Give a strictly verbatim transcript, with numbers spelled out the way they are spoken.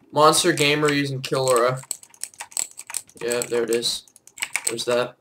Monster Gamer using Killera. Yeah, there it is. There's that.